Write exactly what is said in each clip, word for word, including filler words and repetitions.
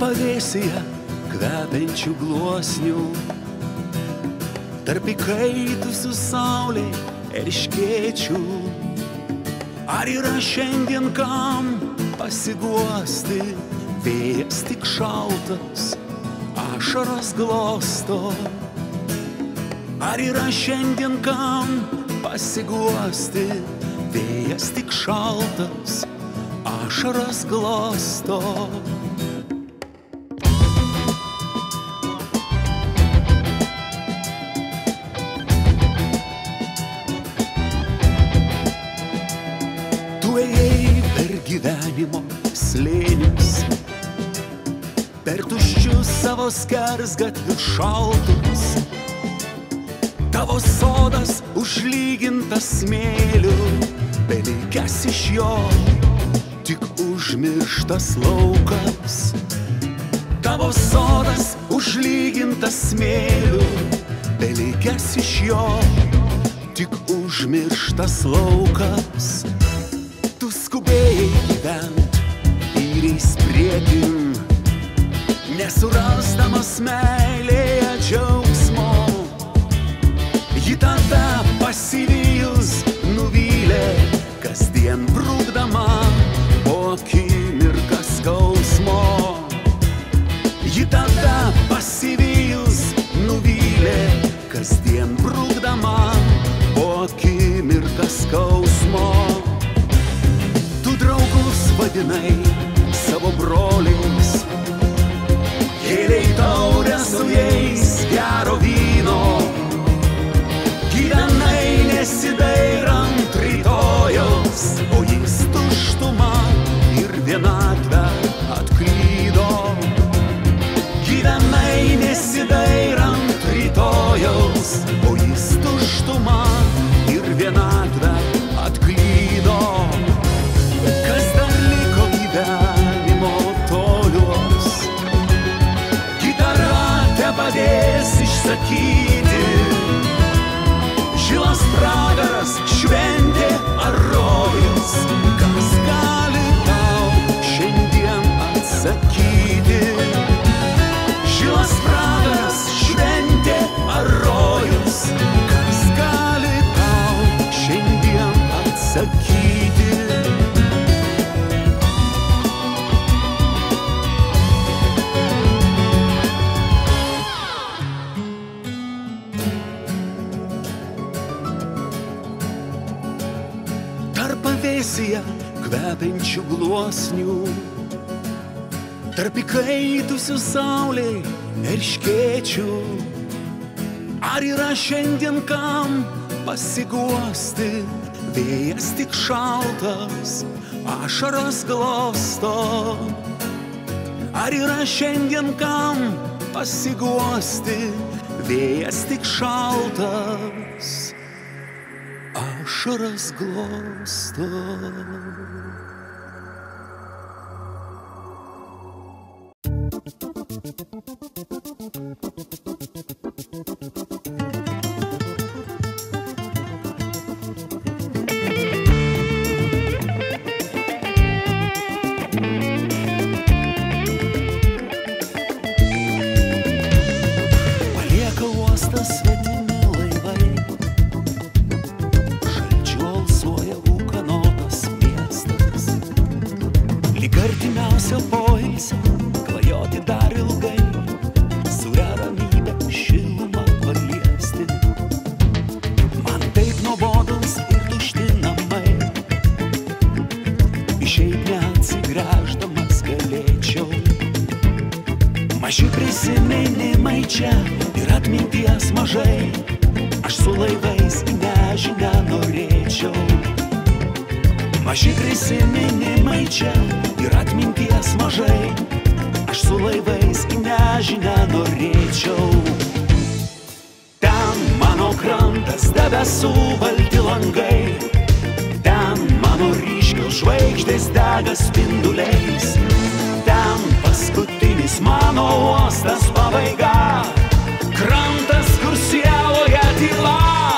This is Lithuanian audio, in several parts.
pavėsyje kvepiančių gluosnių, tarp įkaitusių saulei erškėčių. Ar yra šiandien kam pasiguosti, vėjas tik šaltas, ašaros glosto. Ar yra šiandien kam pasiguosti, vėjas tik šaltas, ašaros glosto. Tu ėjai per gyvenimo slėnius, per tuščius savo skersgatvius šaltus. Tavo sodas užlygintas smėliu, belikęs iš jo tik užmirštas laukas. Tavo sodas užlygintas smėliu, belikęs iš jo tik užmirštas laukas. Tu skubėjai gyvent ir įspriekin, nesurasdamas meilėje džiaugsmo. Ji tave pasivijus nuvylė, kasdien brūkdama po akimirką skausmo. Ji tave pasivijus nuvylė, kasdien brūkdama po akimirką skausmo. Tu draugus vadinai savo broliais, kėlei taurę su jais gero vyno. Gyvenai nesidairant rytojaus, o jis tuštumą ir vienatvę atklydo. Gyvenai nesidairant rytojaus, o jis tuštumą ir vienatvę atklydo. Kas dar liko gyvenimo toliuos, gitara tepadės išsakyti. Žilas pragaras, šventė ar rojus, kas gali tau šiandien atsakyti. Žilas pragaras, šventė ar rojus, kas gali tau šiandien atsakyti. Pavėsyje kvepiančių gluosnių, tarp įkaitusių saulei erškėčių. Ar yra šiandien kam pasiguosti, vėjas tik šaltas, ašaros glosto. Ar yra šiandien kam pasiguosti, vėjas tik šaltas, ašaras glosto. Palieka uostą svetimi laivai, artimiausio poilsio, klajoti dar ilgai, suria ramybę šilumą paliesti. Man taip nuobodus ir tušti namai, išeit neatsigręždamas galėčiau. Maži prisiminimai čia ir atminties mažai, aš su laivais į nežinią norėčiau. Maži prisiminimai čia ir atminties mažai, aš su laivais į nežinią norėčiau. Ten mano krantas, debesų balti langai, ten mano ryškios žvaigždės dega spinduliais, ten paskutinis mano uostas pabaiga, krantas, kur sieloje tyla.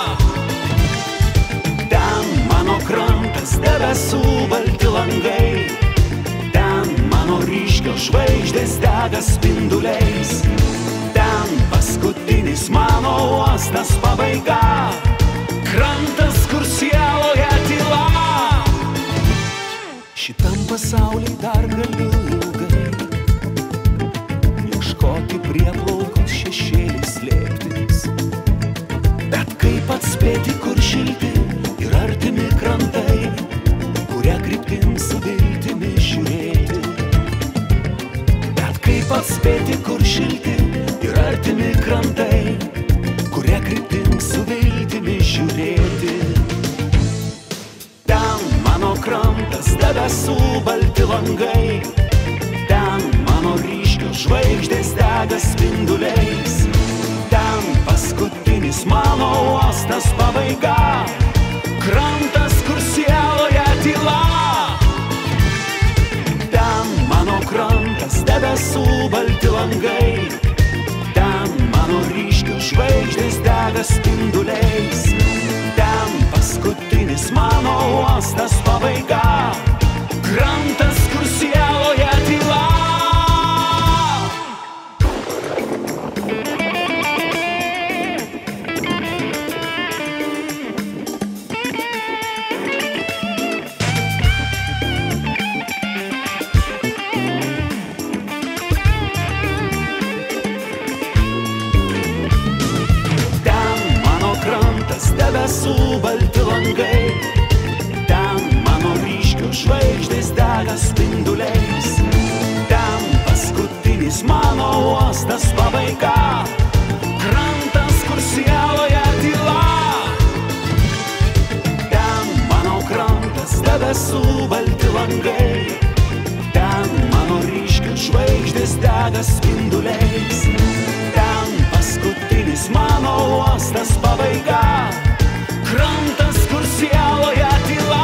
Ten mano krantas, debesų balti langai, ten mano ryškios žvaigždės dega spinduliais. Ten paskutinis mano uostas pabaiga, krantas, kur sieloje tyla. Šitam pasauly dar galiu ilgai ieškoti prieplaukos šešėlį slėptis, bet kaip atspėti, kur šilti ir artimi krantai, kuria kryptim su viltimi žiūrėti. Bet kaip atspėti, kur šilti ir artimi krantai, kuria kryptim su viltimi žiūrėti. Ten mano krantas, debesų balti langai, ten mano ryškios žvaigždės dega spinduliais. Ten paskutinis mano uostas pabaiga, krantas, kur sieloje tyla. Ten mano krantas, debesų balti langai, ten mano ryškios žvaigždės dega spinduliais. Ten paskutinis mano uostas pabaiga, krantas, kur sieloje tyla. Debesų balti langai, ten mano ryškios žvaigždės dega spinduliais. Ten paskutinis mano uostas pabaiga, krantas, kur sieloje tyla. Ten mano krantas, debesų balti langai, ten mano ryškios žvaigždės dega spinduliais. Ten paskutinis mano uostas pabaiga, krantas, kur sieloje tyla.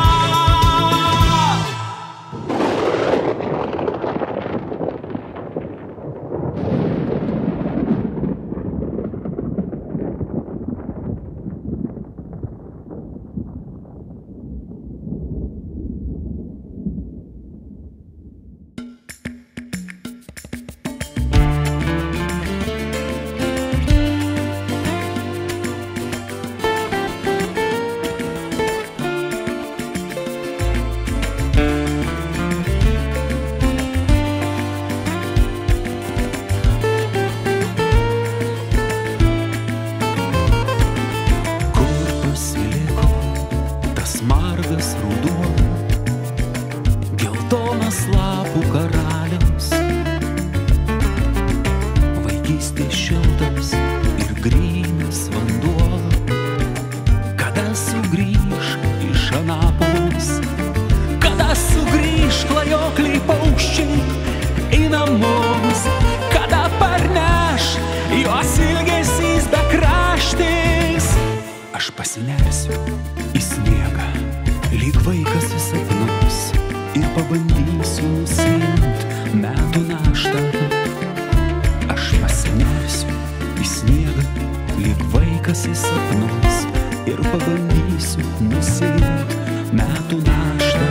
Lapų karaliaus, vaikystės šiltas ir grynas vanduo, kada sugrįž iš anapus, kada sugrįž klajokliai paukščiai į namus, kada parneš juos ilgesys bekraštis. Aš pasinersiu į sniegą, lyg vaikas į sapnus, ir pabandysiu nusiimt metų naštą. Aš pasinersiu į sniegą, lyg vaikas į sapnus, ir pabandysiu nusiimt metų naštą.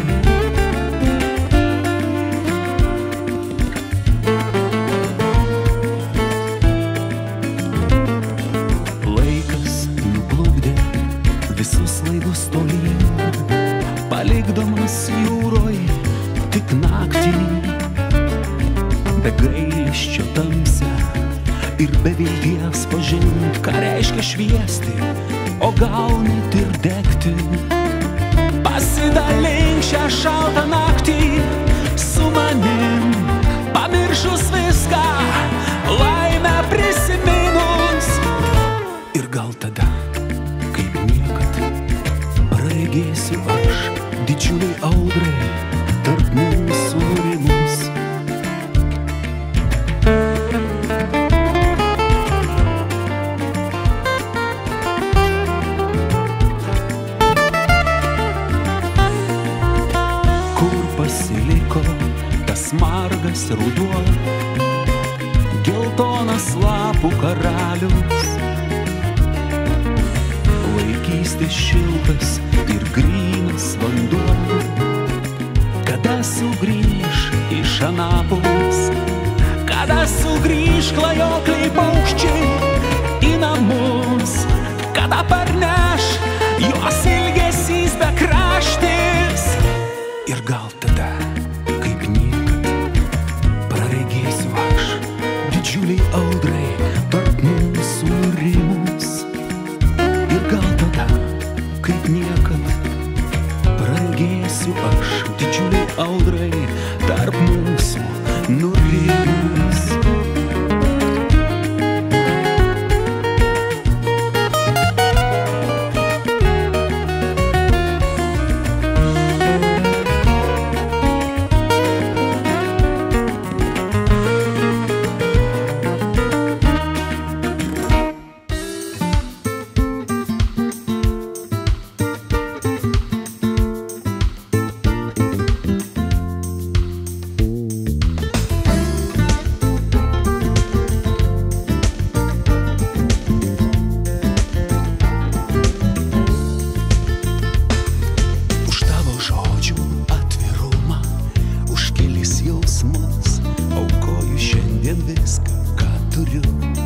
Laikas nuplukdė visus laivus tolyn, palikdamas jūroj tik naktį, be gailesčio tamsią ir be vilties pažint, ką reiškia šviesti, o gal net ir degti. Pasidalink šią šaltą naktį su manim, pamiršus viską, laimę prisiminus. Ir gal tada, kaip niekad, praregėsiu aš didžiuliai audrai tarp mūsų nurimus. Kur pasiliko tas margas ruduo, geltonas lapų karalius, vaikystės šiltas ir grynas vanduo, kada sugrįž iš anapus, grįž klajokliai paukščiai į namus, kada parneš juos ilgesys bekraštis. Ir gal tada, kaip niekad, praregėsiu aš didžiuliai audrai tarp mūsų nurimus. Ir gal tada, kaip niekad, praregėsiu aš didžiuliai audrai tarp mūsų nurimus. Aukoju šiandien viską, ką turiu.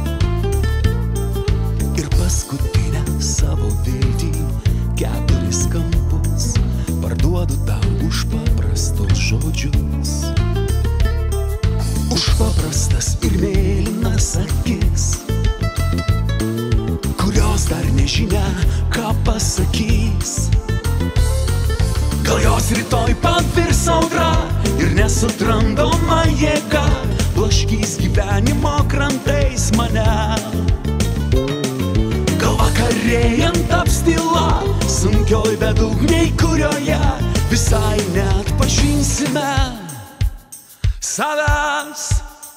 Ir paskutinę savo viltį, keturis kampus, parduodu tau už paprastus žodžius. Už paprastas ir mėlynas akis, kurios dar nežinia, ką pasakys. Gal jos rytoj pavirs audra ir nesutrandoma jėga blaškys gyvenimo krantais mane. Gal vakarėjant taps tyla sunkioj bedugniai, kurioje visai neatpažinsime savęs.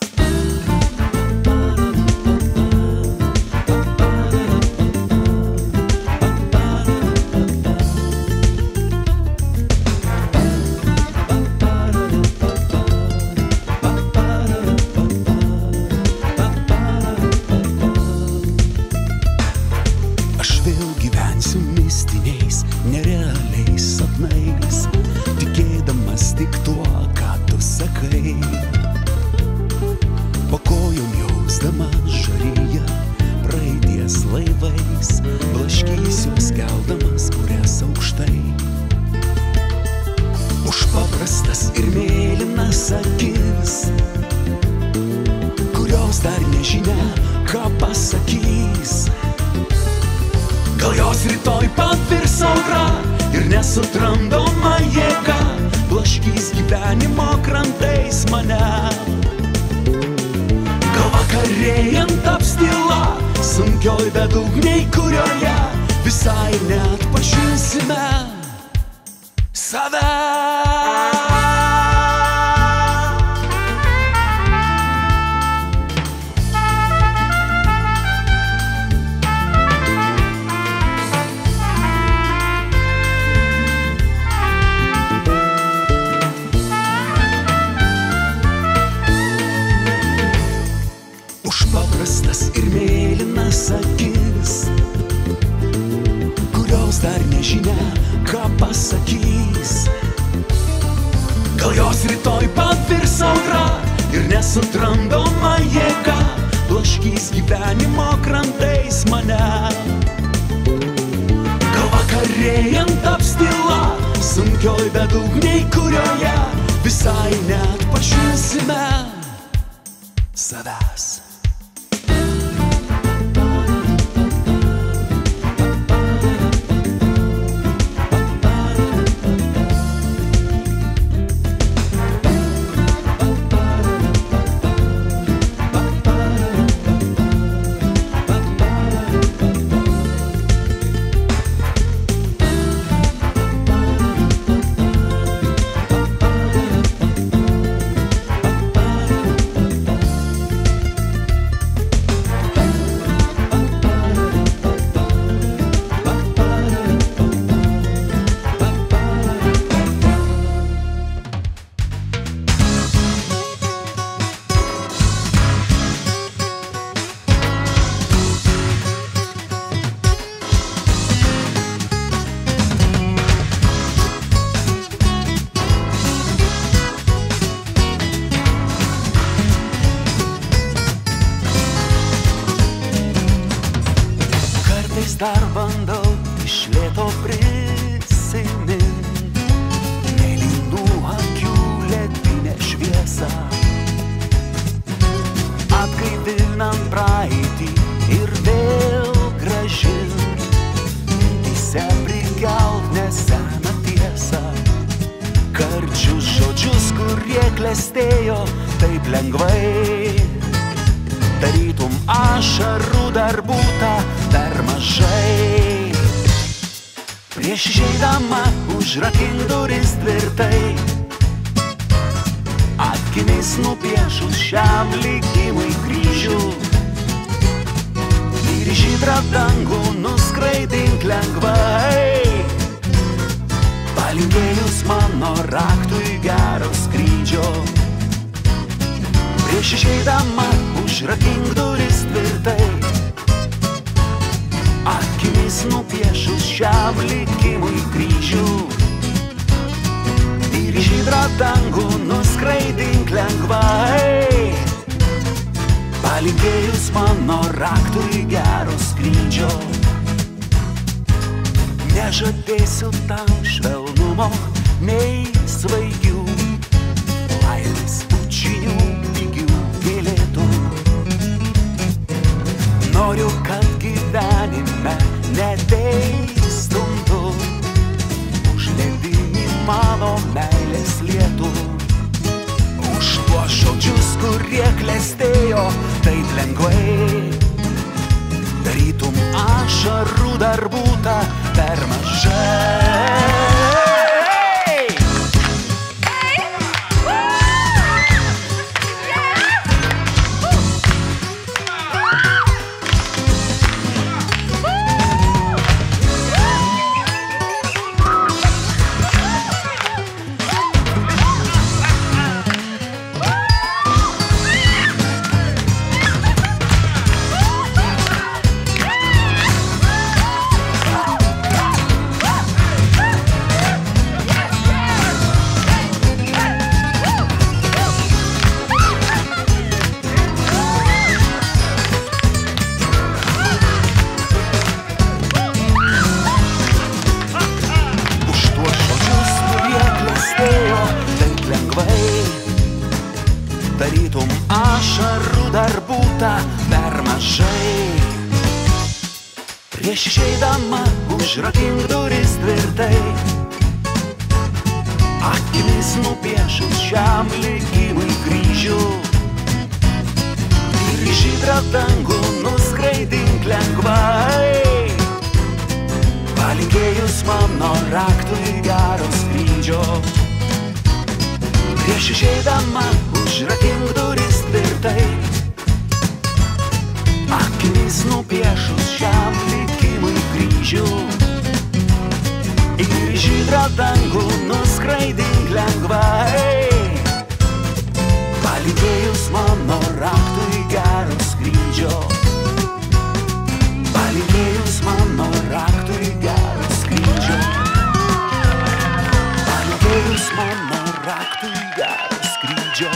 Mistiniais, nerealiais sapnais, tikėdamas tik tuo, ką tu sakai. Po kojom jausdama žaryje praeities laivais, blaškysiuos keldamas kurias aukštai. Už paprastas ir mėlynas akis, kurios dar nežinia, ką pasakys. Gal jos rytoj pavirs audra ir nesutrandoma jėga blaškys gyvenimo krantais mane. Gal vakarėjant taps tyla sunkioj bedugniai, kurioje visai neatpažinsime savęs. Paprastas ir mėlynas akis, kurios dar nežinia, ką pasakys. Gal jos rytoj pavirs audra ir nesutrandoma jėga blaškys gyvenimo krantais mane. Gal vakarėjant taps tyla sunkioj bedugniai, kurioje visai neatpažinsime savęs. dar bandau iš lėto prisimint mėlynų akių ledinę šviesą, atgaivinant praeitį ir vėl grąžint mintyse prikelt neseną tiesą. Karčius žodžius, kurie klestėjo taip lengvai, tarytum ašarų dar būta per mažai. Prieš išeidama užrakink duris tvirtai, akimis nupiešus šiam likimui kryžių, ir žydrą dangų nuskraidink lengvai, palinkėjus mano raktui gero skrydžio. Prieš išeidama užrakink duris tvirtai, akimis nupiešus šiam likimui kryžių, ir žydrą dangų nuskraidink lengvai, palinkėjus mano raktui gero skrydžio. Nežadėsiu tam švelnumo nei svaigių laimės pučinių pigių bilietų. Noriu, kad gyvenime neteistum tu už ledinį mano meilės lietų, už tuos žodžius, kurie klestėjo taip lengvai, tarytum ašarų dar būta per mažai. Tarytum ašarų dar būta per mažai. Prieš išeidama užrakink duris tvirtai, akimis nupiešus šiam likimui kryžių, ir žydrą dangų nuskraidink lengvai, palinkėjus mano raktui gero skrydžio. Prieš išeidama užrakink duris tvirtai, akimis nupiešus šiam likimui kryžių, ir žydrą dangų nuskraidink lengvai, palinkėjus mano raktui gero skrydžio. Palinkėjus mano raktui gero skrydžio. Palinkėjus mano raktui gero skrydžio.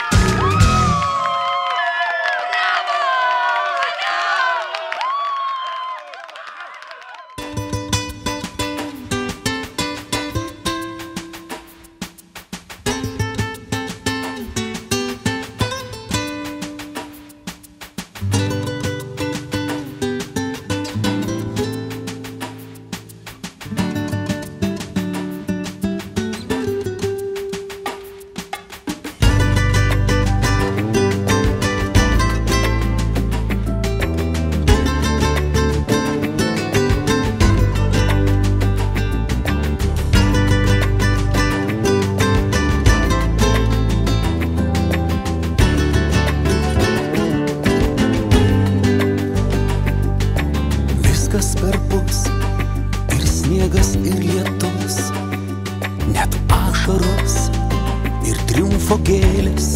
Perpus ir sniegas ir lietus, net ašaros ir triumfo gėlės,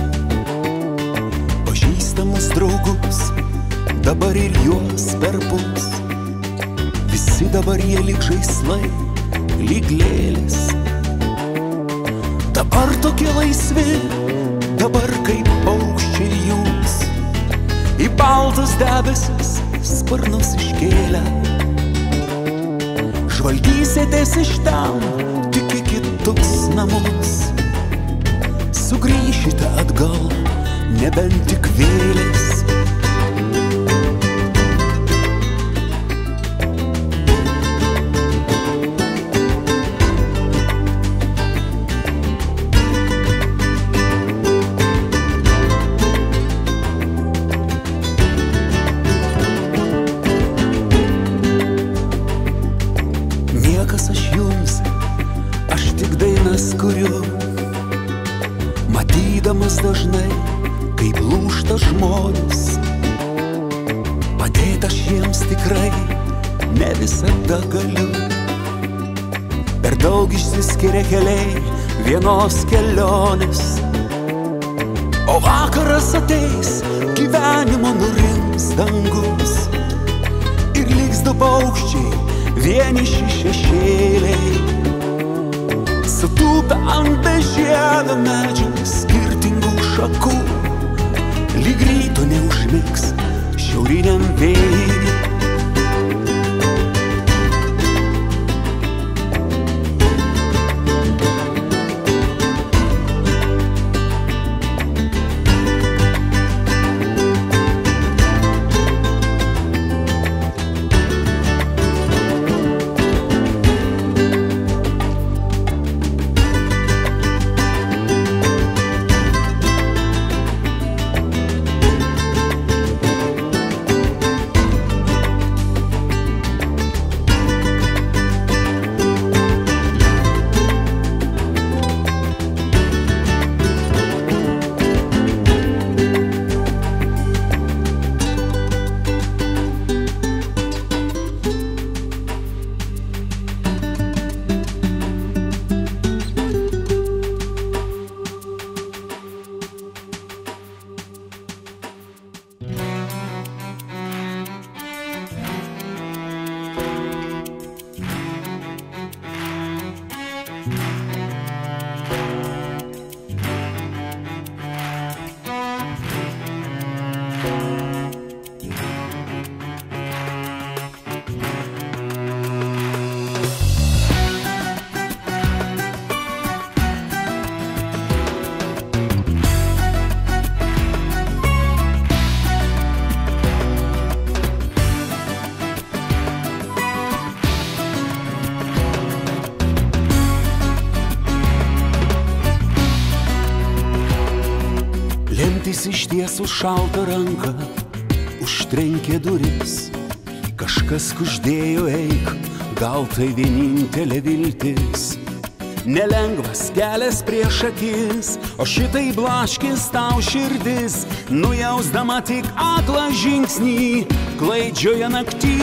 pažįstamus draugus dabar ir juos perpus, visi dabar jie lyg žaislai, lyg lėlės. Dabar tokie laisvi, dabar kaip paukščiai jūs, į baltus debesis sparnus iškėlę, žvalgysitės iš ten tik į kitus namus. Sugrįšite atgal, nebent tik vėlės. Niekas aš jums, aš tik dainas kuriu, matydamas dažnai, kaip lūžta žmonės. Padėt aš jiems tikrai ne visada galiu. Per daug išsiskiria keliai vienos kelionės. O vakaras ateis, gyvenimo nurims dangus. Ir liks du paukščiai, vieniši šešėliai, sutūpę ant bežievio medžių skirtingų šakų. Lyg ryto neužmigs šiauriniam vėjui. Lemtis ištiesų šaltą ranką užtrenkė duris. Kažkas kuždėjo eik, gal tai vienintelė viltis. Nelengvas kelias prieš akis, o šitai blaškis tau širdis, nujausdama tik aklą žingsnį klaidžioje naktį.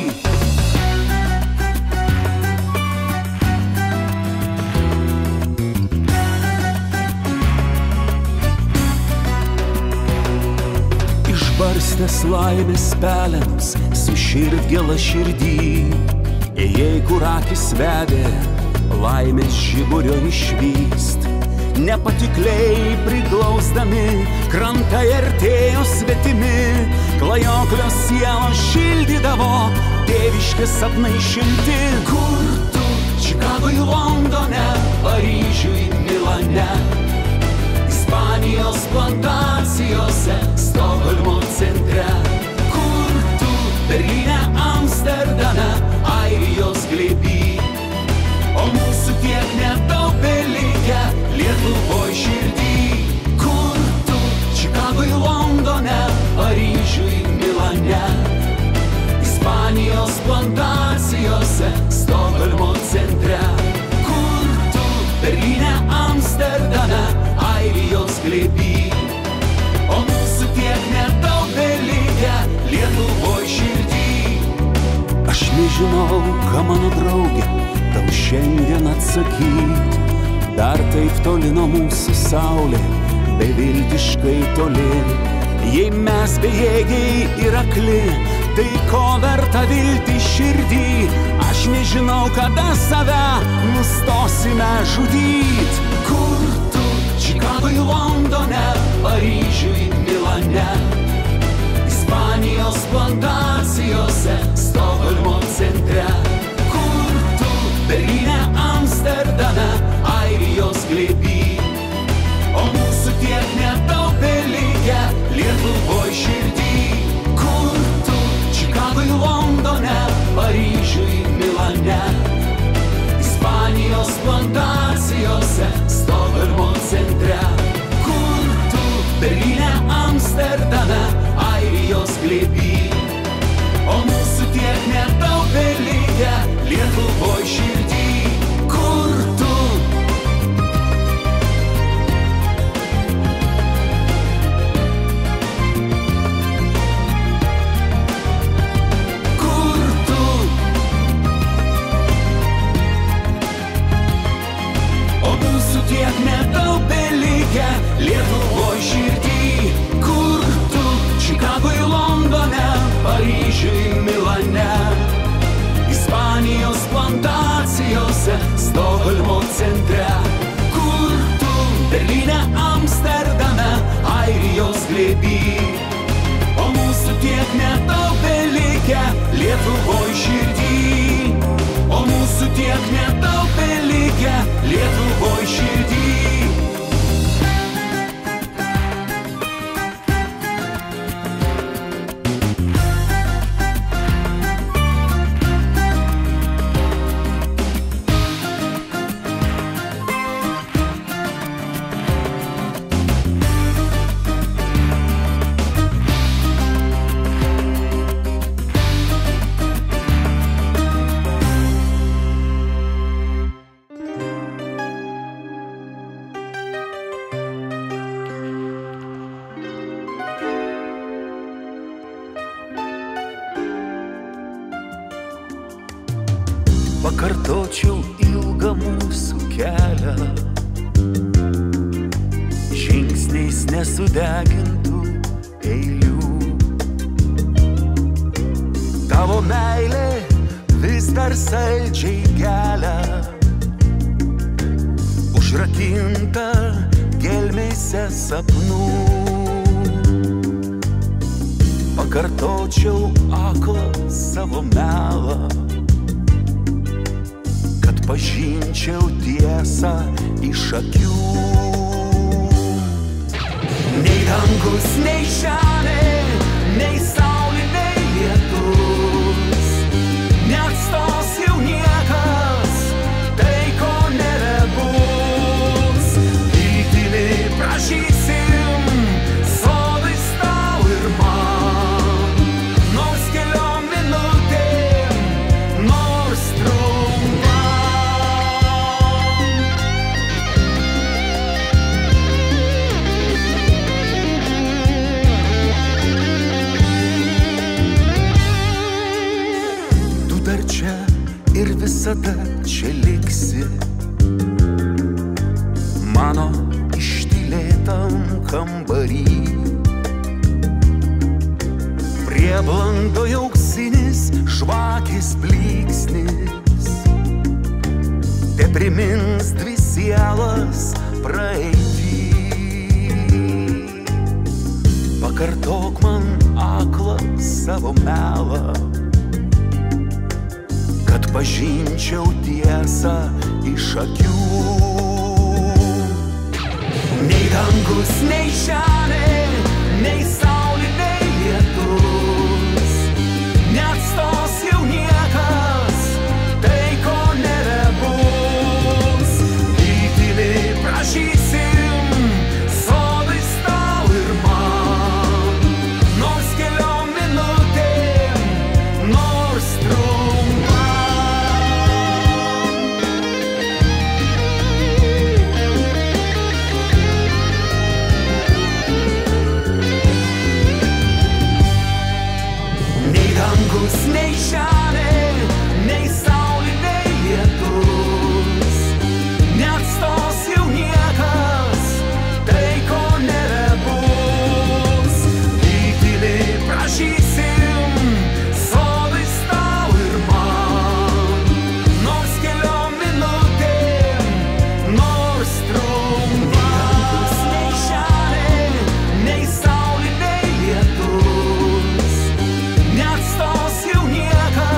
Barstęs laimės pelenus su širdgėla širdį, ėjai, kur akis vedė laimės žiburio išvyst. Nepatikliai priglausdami krantai artėjo svetimi, klajoklio sielos šildydavo tėviški sapnai šilti. Kur tu? Čikagoj, Londone, Paryžiui, Milane, Ispanijos plantacijose, Stokholmo centre. Kur tu? Berlyne, Amsterdame, Airijos glėby. O mūsų tiek nedaug belikę Lietuvoj širdį. Kur tu? Čikagoj, Londone, Paryžiui, Milane, Ispanijos plantacijose, Stokholmo centre. Kur tu? Berlyne, Amsterdame, Airijos glėby. O mūsų tiek nedaug belikę Lietuvoj širdį. Aš nežinau, ką mano draugė tau šiandien atsakyt. Dar taip toli nuo mūsų saulė, beviltiškai toli. Jei mes bejėgiai ir akli, tai ko verta vilti širdį. Aš nežinau, kada save nustosime žudyt. Kur tu? Čikagoj, Londone, Paryžiui, Milane, Ispanijos plantacijose, Stokholmo centre. Kur plantacijose, Stokholmo centre. Kur tu? Berlyne, Amsterdame, Airijos glėby. O mūsų tiek nedaug belikę Lietuvoj širdį. Kur tu? Kur tu? O mūsų tiek nedaug belikę Lietuvoj širdį. Kur tu? Čikagoj, Londone, Paryžiui, Milane, Ispanijos plantacijose, Stokholmo centre. Kur tu? Berlyne, Amsterdame, Airijos glėby. O mūsų tiek nedaug belikę Lietuvoj širdį. O mūsų tiek nedaug belikę Lietuvoj širdį. Pakartočiau ilgą mūsų kelią, žingsniais nesudegintų eilių. Tavo meilė vis dar saldžiai gelia, užrakinta gelmėse sapnų. Pakartočiau aklą savo melą, pažinčiau tiesą iš akių. Nei dangus, nei žemė, nei saulė, nei lietus, neatstos jau niekas tai, ko nebebus. Viltimi prašysim sodais tau ir man, nors keliom minutėm, nors trumpam. Ir visada čia liksi mano ištylėtam kambarį. Prieblandoje auksinis žvakės blyksnis teprimins dvi sielas praeitį. Pakartok man aklą savo melą, kad pažinčiau tiesą iš akių. Nei dangus, nei žemė, nei saulė, nei lietus, neatstos jau niekas tai, ko nebebus. Viltimi prašysim sodais tau ir man, nors keliom minutėm, nors trumpam. Nei žemė, nei saulė, nei lietus, neatstos jau niekas tai, ko nebebus. Viltimi prašysim sodais tau ir man, nors keliom minutėm, nors trumpam. Nei žemė, nei saulė, nei lietus, neatstos jau niekas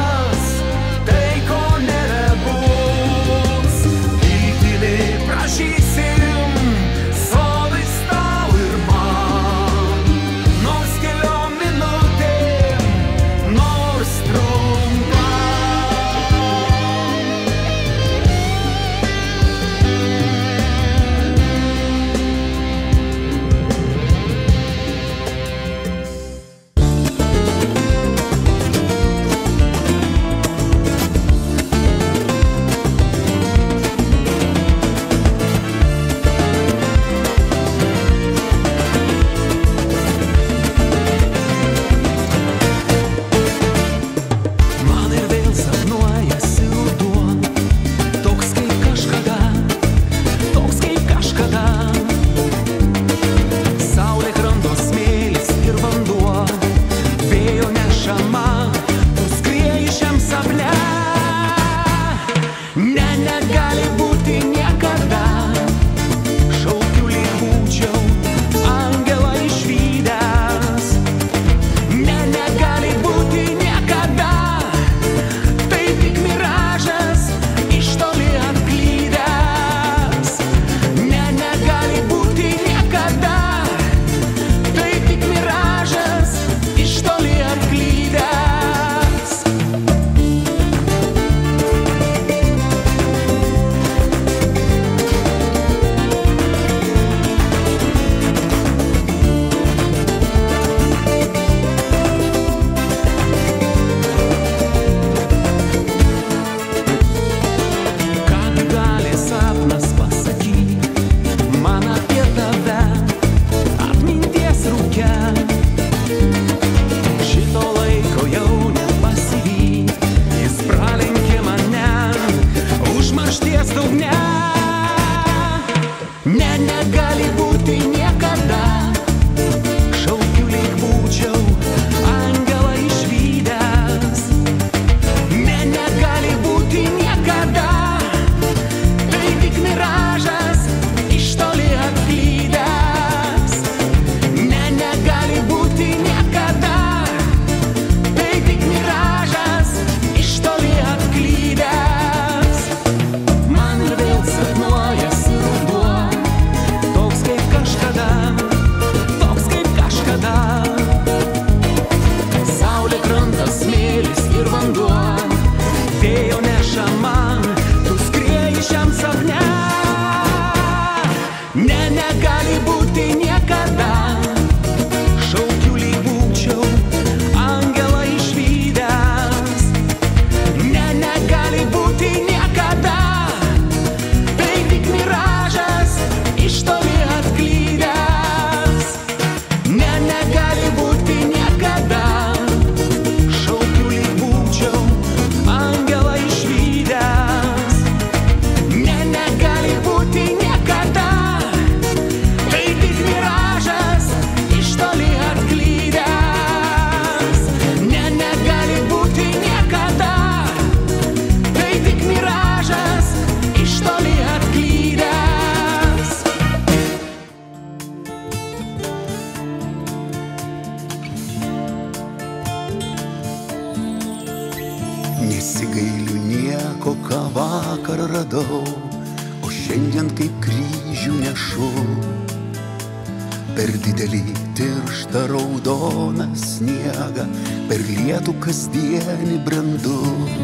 Nesigailiu nieko, ką vakar radau, o šiandien kaip kryžių nešu. Per didelį tirštą raudoną sniegą, per lietų kasdienį brendu.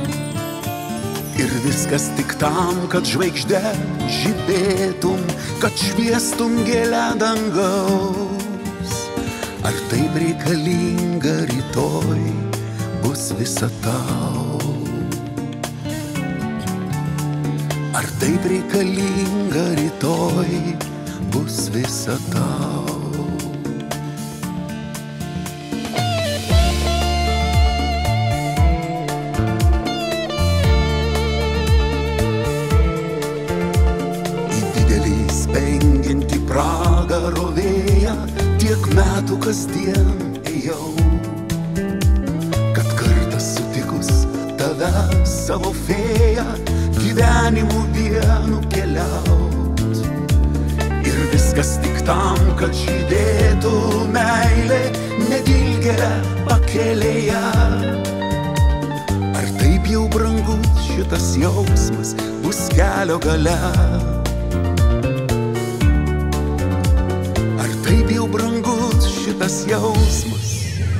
Ir viskas tik tam, kad žvaigždė žibėtum, kad šviestum gėlę dangaus. Ar taip reikalinga rytoj bus visa tau? Ar taip reikalinga rytoj bus visa tau? Spengianti pragaro vėją, tiek metų kasdien ėjau, kad kartą sutikus tave savo fėją, gyvenimu vienu keliaut. Ir viskas tik tam, kad žydėtų meilė nedilgėlė pakelėje. Ar taip jau brangus šitas jausmas bus kelio gale? Taip jau brangus šitas jausmas.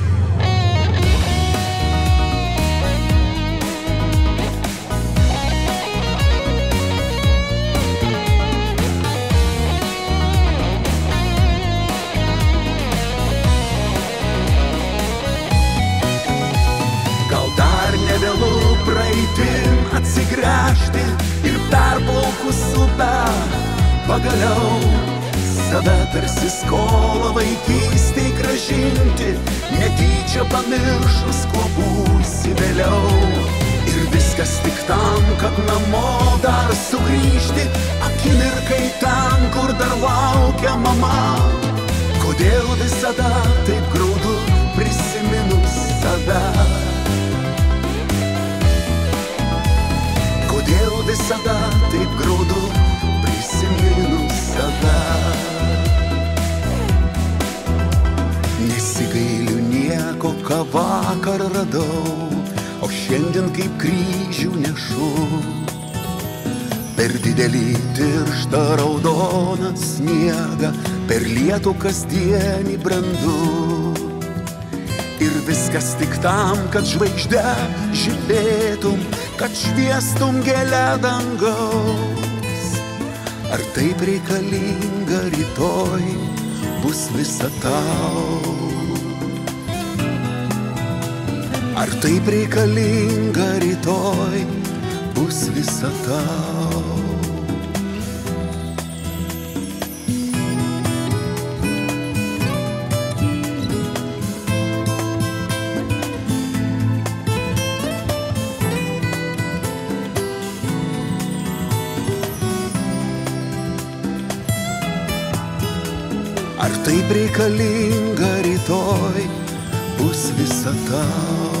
Gal dar nevėlu praeitin atsigręžti ir perplaukus upę pagaliau save tarsi skolą vaikystėj grąžinti, netyčia pamiršus, kuo būsi vėliau. Ir viskas tik tam, kad namo dar sugrįžti, akimirkai ten, kur dar laukia mama. Kodėl visada taip graudu prisiminus save? Kodėl visada taip graudu prisiminus save? Nesigailiu nieko, ką vakar radau, o šiandien kaip kryžių nešu. Per didelį tirštą raudoną sniegą, per lietų kasdienį brendu. Ir viskas tik tam, kad žvaigždė žibėtum, kad šviestum gėlę dangaus. Ar taip reikalinga rytoj bus visa tau? Ar taip reikalinga rytoj bus visa tau? Ar taip reikalinga rytoj bus visa tau?